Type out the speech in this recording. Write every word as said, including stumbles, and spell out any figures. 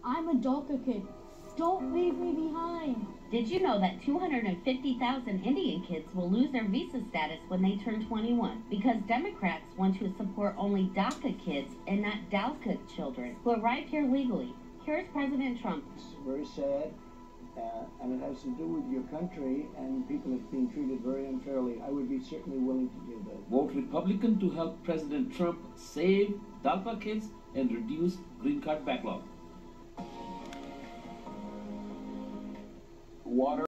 I'm a DACA kid. Don't leave me behind. Did you know that two hundred fifty thousand Indian kids will lose their visa status when they turn twenty-one? Because Democrats want to support only DACA kids and not DALCA children who arrive here legally. Here's President Trump. It's very sad, uh, and it has to do with your country and people are being treated very unfairly. I would be certainly willing to do that. Vote Republican to help President Trump save DALCA kids and reduce green card backlog. Water